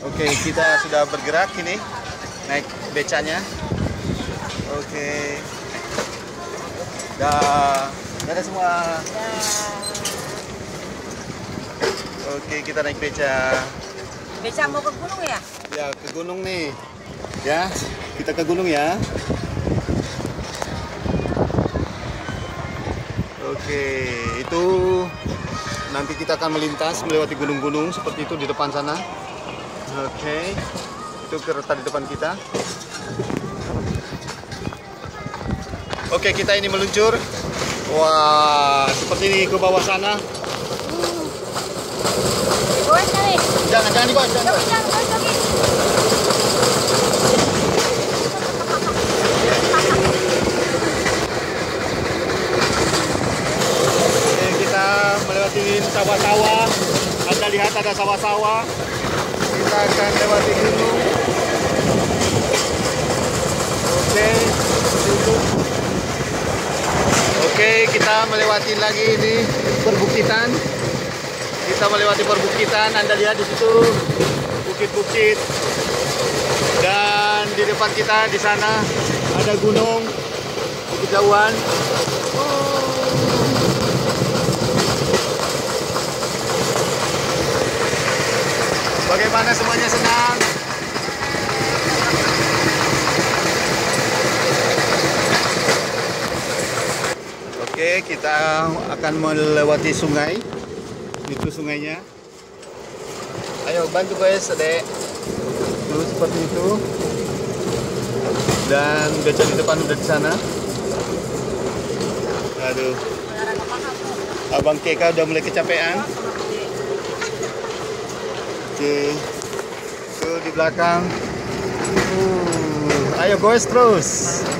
Oke, kita sudah bergerak ini, naik becanya. Oke. Dadah semua. Oke, kita naik beca. Beca mau ke gunung ya? Ya, ke gunung nih. Ya, kita ke gunung ya. Oke, itu nanti kita akan melintas melewati gunung-gunung seperti itu di depan sana. Oke, itu kereta di depan kita. Oke, kita ini meluncur. Wah, seperti ini ke bawah sana. Goes kali. Jangan digoes, jangan digoes. Jangan goes lagi. Oke, kita melewati sawah-sawah. Anda lihat ada sawah-sawah. Kita akan lewati gunung. Oke, itu. Oke, kita melewati lagi ini perbukitan. Kita melewati perbukitan. Anda lihat di situ bukit-bukit. Dan di depan kita di sana ada gunung di kejauhan. Bagaimana semuanya, senang? Oke, kita akan melewati sungai. Itu sungainya. Ayo bantu guys, adek. Tuh seperti itu. Dan beca di depan udah di sana. Aduh. Abang Keka udah mulai kecapean. Oke, tuh di belakang. Ayo guys terus.